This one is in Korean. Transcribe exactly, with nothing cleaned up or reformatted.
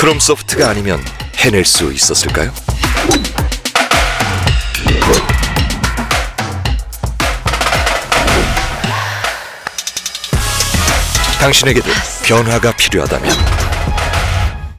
크롬소프트가 아니면 해낼 수 있었을까요? 당신에게도 변화가 필요하다면